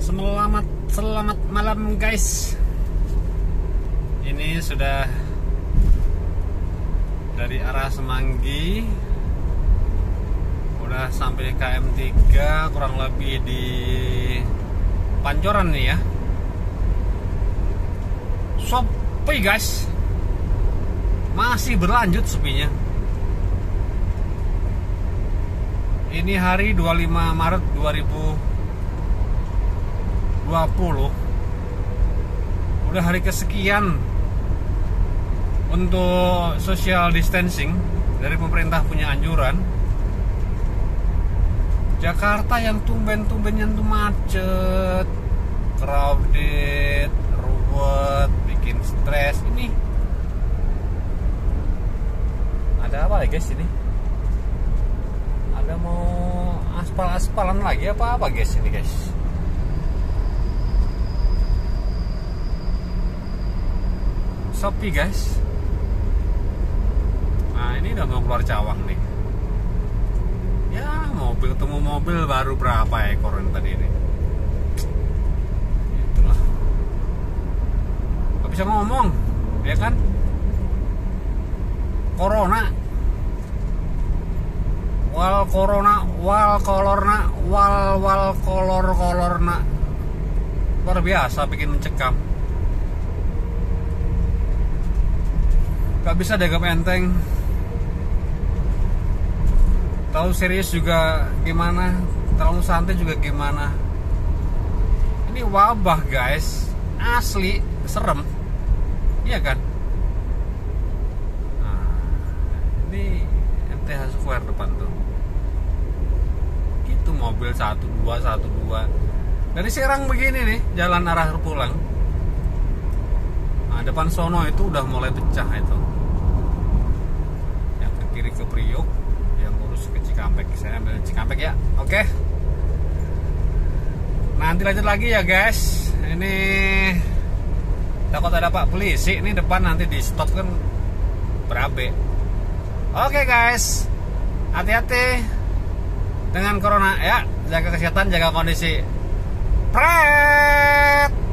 Selamat malam guys. Ini sudah dari arah Semanggi, udah sampai KM3, kurang lebih di Pancoran nih ya. Sepi guys, masih berlanjut sepinya. Ini hari 25 Maret 2020, udah hari kesekian untuk social distancing dari pemerintah punya anjuran. Jakarta yang tumben-tumbennya tuh macet, crowded, ruwet, bikin stres. Ini ada apa ya guys ini? Ada mau aspal-aspalan lagi apa guys ini guys? Sepi guys. Nah ini udah mau keluar Cawang nih. Ya mobil ketemu mobil baru berapa ekor tadi ini. Itulah. Gak bisa ngomong, ya kan? Corona. Wal kolorna. Luar biasa bikin mencekam. Gak bisa dianggap enteng. Terlalu serius juga gimana, terlalu santai juga gimana. Ini wabah guys, asli serem, iya kan? Nah, ini MTH Square depan tuh. Gitu mobil 1212 dari Serang begini nih, jalan arah pulang. Nah, depan sono itu udah mulai pecah itu. Yang ke kiri ke Priok, yang lurus ke Cikampek. Saya ambil Cikampek ya. Oke. Nanti lanjut lagi ya guys. Ini takut ada Pak Polisi ini depan, nanti di stop kan berabe. Oke guys, hati-hati dengan corona ya. Jaga kesehatan, jaga kondisi. Pret.